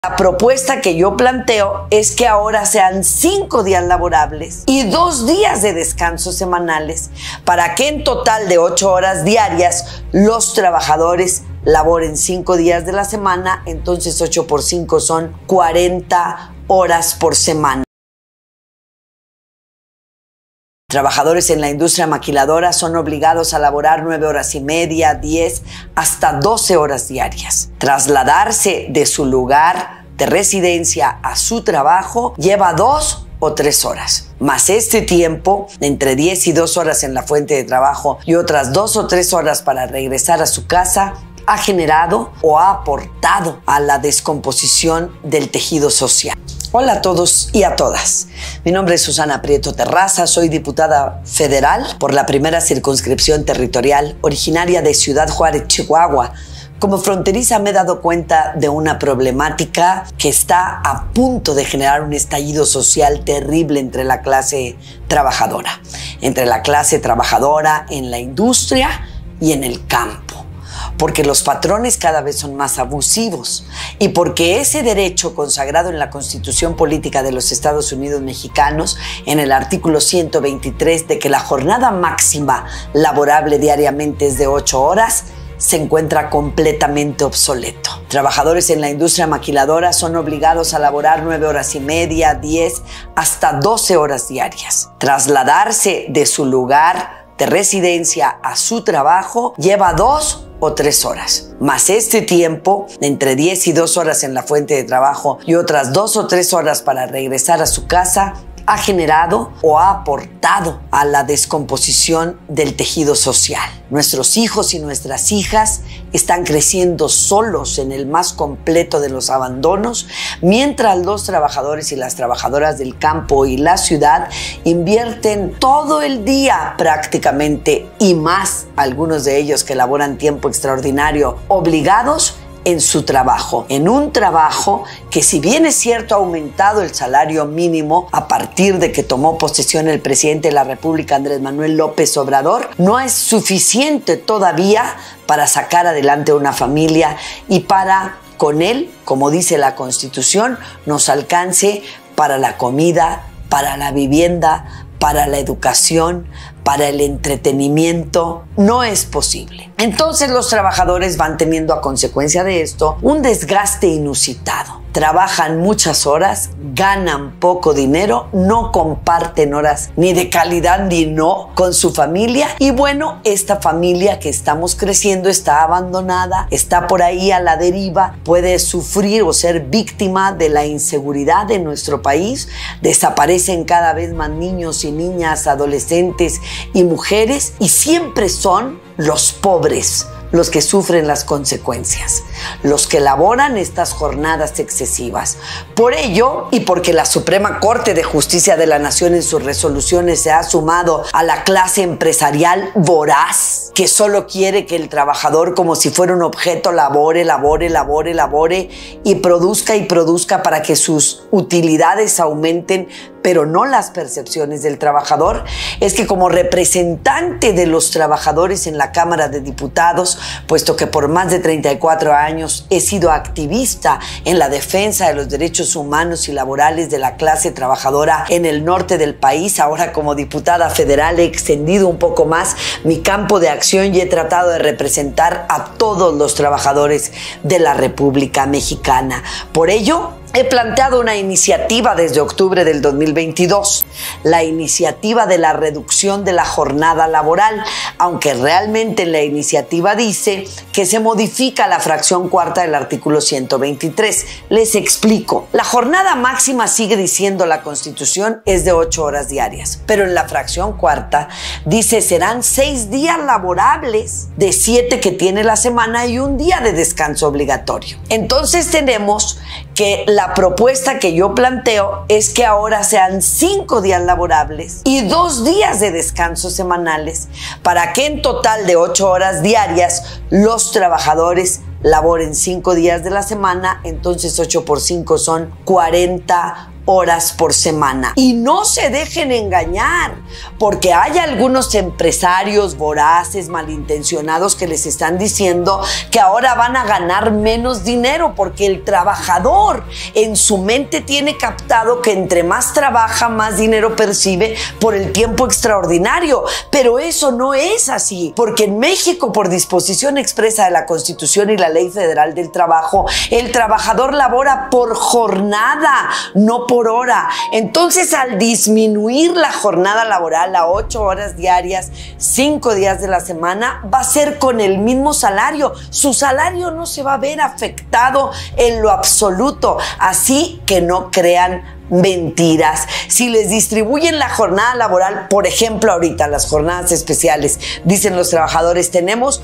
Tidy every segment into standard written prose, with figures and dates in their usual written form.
La propuesta que yo planteo es que ahora sean 5 días laborables y 2 días de descanso semanales para que en total de 8 horas diarias los trabajadores laboren 5 días de la semana, entonces 8 por 5 son 40 horas por semana. Trabajadores en la industria maquiladora son obligados a laborar 9 horas y media, 10, hasta 12 horas diarias. Trasladarse de su lugar de residencia a su trabajo lleva 2 o 3 horas. Más este tiempo, entre 10 y 2 horas en la fuente de trabajo y otras 2 o 3 horas para regresar a su casa, ha generado o ha aportado a la descomposición del tejido social. Hola a todos y a todas. Mi nombre es Susana Prieto Terraza, soy diputada federal por la primera circunscripción territorial, originaria de Ciudad Juárez, Chihuahua. Como fronteriza me he dado cuenta de una problemática que está a punto de generar un estallido social terrible entre la clase trabajadora. Entre la clase trabajadora en la industria y en el campo. Porque los patrones cada vez son más abusivos y porque ese derecho consagrado en la Constitución Política de los Estados Unidos Mexicanos, en el artículo 123 de que la jornada máxima laborable diariamente es de 8 horas, se encuentra completamente obsoleto. Trabajadores en la industria maquiladora son obligados a laborar 9 horas y media, 10, hasta 12 horas diarias. Trasladarse de su lugar de residencia a su trabajo lleva 2 o 3 horas. Más este tiempo, entre 10 y 2 horas en la fuente de trabajo y otras 2 o 3 horas para regresar a su casa, ha generado o ha aportado a la descomposición del tejido social. Nuestros hijos y nuestras hijas están creciendo solos en el más completo de los abandonos, mientras los trabajadores y las trabajadoras del campo y la ciudad invierten todo el día prácticamente y más, algunos de ellos que laboran tiempo extraordinario, obligados en su trabajo, en un trabajo que, si bien es cierto, ha aumentado el salario mínimo a partir de que tomó posesión el presidente de la República, Andrés Manuel López Obrador, no es suficiente todavía para sacar adelante una familia y para, con él, como dice la Constitución, nos alcance para la comida, para la vivienda, para la educación, para el entretenimiento. No es posible. Entonces los trabajadores van teniendo a consecuencia de esto un desgaste inusitado. Trabajan muchas horas, ganan poco dinero, no comparten horas ni de calidad ni no con su familia. Y bueno, esta familia que estamos creciendo está abandonada, está por ahí a la deriva, puede sufrir o ser víctima de la inseguridad de nuestro país. Desaparecen cada vez más niños y niñas, adolescentes y mujeres, y siempre son los pobres los que sufren las consecuencias, los que elaboran estas jornadas excesivas. Por ello, y porque la Suprema Corte de Justicia de la Nación en sus resoluciones se ha sumado a la clase empresarial voraz, que solo quiere que el trabajador, como si fuera un objeto, labore y produzca para que sus utilidades aumenten, pero no las percepciones del trabajador, es que como representante de los trabajadores en la Cámara de Diputados, puesto que por más de 34 años he sido activista en la defensa de los derechos humanos y laborales de la clase trabajadora en el norte del país, ahora como diputada federal he extendido un poco más mi campo de acción y he tratado de representar a todos los trabajadores de la República Mexicana. Por ello, he planteado una iniciativa desde octubre del 2022, la iniciativa de la reducción de la jornada laboral, aunque realmente la iniciativa dice que se modifica la fracción cuarta del artículo 123. Les explico. La jornada máxima, sigue diciendo la Constitución, es de 8 horas diarias, pero en la fracción cuarta dice serán 6 días laborables de 7 que tiene la semana y un día de descanso obligatorio. Entonces tenemos que la propuesta que yo planteo es que ahora sean 5 días laborables y 2 días de descanso semanales para que en total de 8 horas diarias los trabajadores laboren 5 días de la semana, entonces 8 por 5 son 40 horas por semana. Y no se dejen engañar, porque hay algunos empresarios voraces, malintencionados, que les están diciendo que ahora van a ganar menos dinero, porque el trabajador en su mente tiene captado que entre más trabaja, más dinero percibe por el tiempo extraordinario. Pero eso no es así, porque en México, por disposición expresa de la Constitución y la Ley Federal del Trabajo, el trabajador labora por jornada, no por hora. Entonces, al disminuir la jornada laboral a 8 horas diarias, 5 días de la semana, va a ser con el mismo salario. Su salario no se va a ver afectado en lo absoluto. Así que no crean mentiras. Si les distribuyen la jornada laboral, por ejemplo, ahorita las jornadas especiales, dicen los trabajadores, tenemos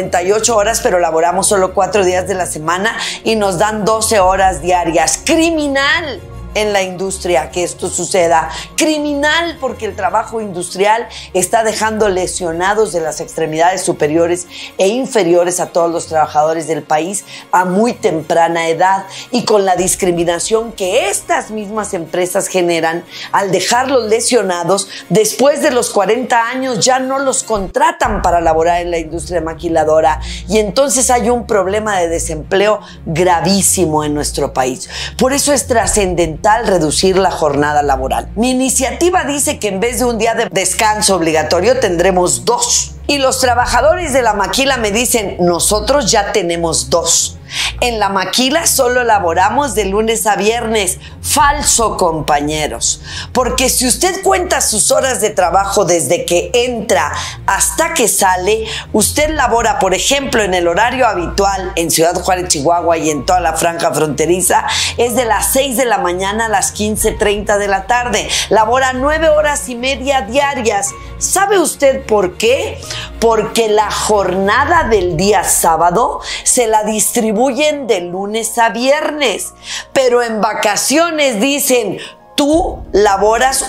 48 horas, pero laboramos solo 4 días de la semana y nos dan 12 horas diarias. ¡Criminal! En la industria que esto suceda. Criminal, porque el trabajo industrial está dejando lesionados de las extremidades superiores e inferiores a todos los trabajadores del país a muy temprana edad, y con la discriminación que estas mismas empresas generan al dejarlos lesionados, después de los 40 años ya no los contratan para laborar en la industria maquiladora, y entonces hay un problema de desempleo gravísimo en nuestro país. Por eso es trascendental reducir la jornada laboral. Mi iniciativa dice que en vez de un día de descanso obligatorio tendremos 2. Y los trabajadores de la maquila me dicen, nosotros ya tenemos 2. En la maquila solo laboramos de lunes a viernes. Falso, compañeros. Porque si usted cuenta sus horas de trabajo desde que entra hasta que sale, usted labora, por ejemplo, en el horario habitual en Ciudad Juárez, Chihuahua, y en toda la franja fronteriza, es de las 6 de la mañana a las 15:30 de la tarde. Labora 9 horas y media diarias. ¿Sabe usted por qué? Porque la jornada del día sábado se la distribuyen de lunes a viernes, pero en vacaciones dicen, tú laboras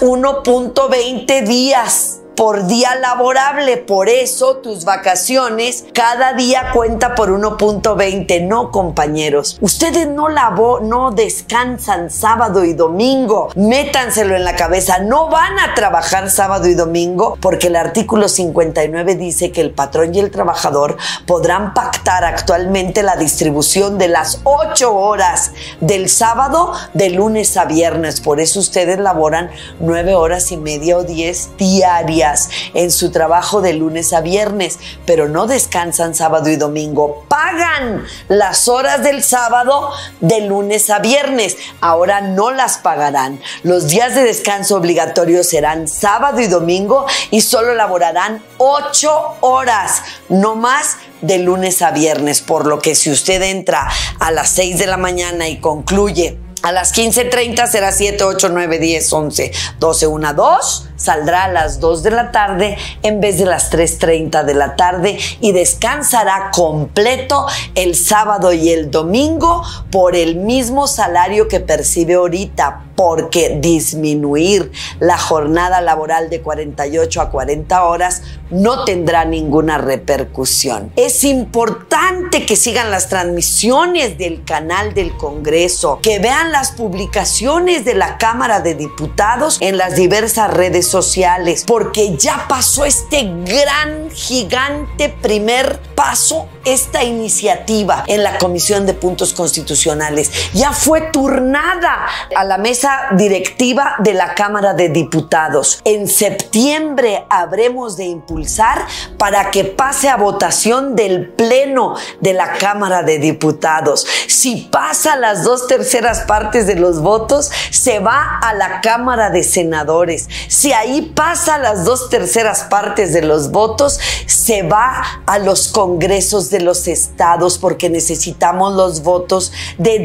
1.20 días por día laborable, por eso tus vacaciones cada día cuenta por 1.20. No, compañeros, ustedes no descansan sábado y domingo. Métanselo en la cabeza, no van a trabajar sábado y domingo, porque el artículo 59 dice que el patrón y el trabajador podrán pactar actualmente la distribución de las 8 horas del sábado de lunes a viernes. Por eso ustedes laboran 9 horas y media o 10 diarias en su trabajo de lunes a viernes, pero no descansan sábado y domingo. Pagan las horas del sábado de lunes a viernes. Ahora no las pagarán. Los días de descanso obligatorios serán sábado y domingo, y solo laborarán 8 horas, no más, de lunes a viernes. Por lo que si usted entra a las 6 de la mañana y concluye a las 15:30, será 7, 8, 9, 10, 11, 12, 1, 2. Saldrá a las 2 de la tarde en vez de las 3:30 de la tarde, y descansará completo el sábado y el domingo por el mismo salario que percibe ahorita, porque disminuir la jornada laboral de 48 a 40 horas no tendrá ninguna repercusión. Es importante que sigan las transmisiones del canal del Congreso, que vean las publicaciones de la Cámara de Diputados en las diversas redes sociales, porque ya pasó este gran, gigante primer paso, esta iniciativa en la Comisión de Puntos Constitucionales. Ya fue turnada a la mesa directiva de la Cámara de Diputados. En septiembre habremos de impulsar para que pase a votación del Pleno de la Cámara de Diputados. Si pasa las 2/3 partes de los votos, se va a la Cámara de Senadores. Si ahí pasa las 2/3 partes de los votos, se va a los congresos de los estados, porque necesitamos los votos de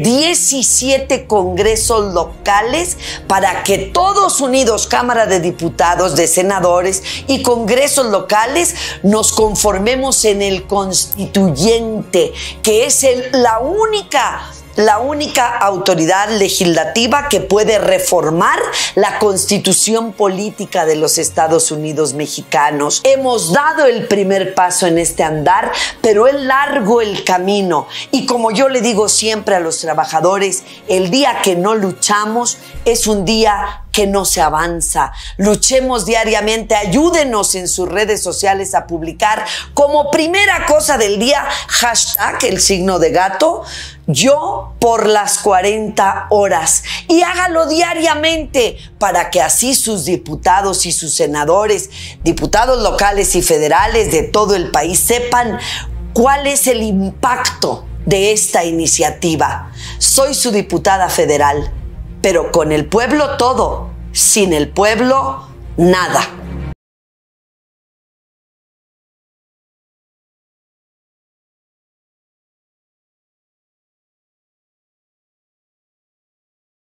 17 congresos locales para que todos unidos, Cámara de Diputados, de Senadores y congresos locales, nos conformemos en el constituyente, que es la la única autoridad legislativa que puede reformar la Constitución política de los Estados Unidos mexicanos. Hemos dado el primer paso en este andar, pero es largo el camino. Y como yo le digo siempre a los trabajadores, el día que no luchamos es un día que no se avanza. Luchemos diariamente, ayúdenos en sus redes sociales a publicar como primera cosa del día, hashtag el signo de gato, yo por las 40 horas, y hágalo diariamente para que así sus diputados y sus senadores, diputados locales y federales de todo el país sepan cuál es el impacto de esta iniciativa. Soy su diputada federal, pero con el pueblo todo, sin el pueblo nada.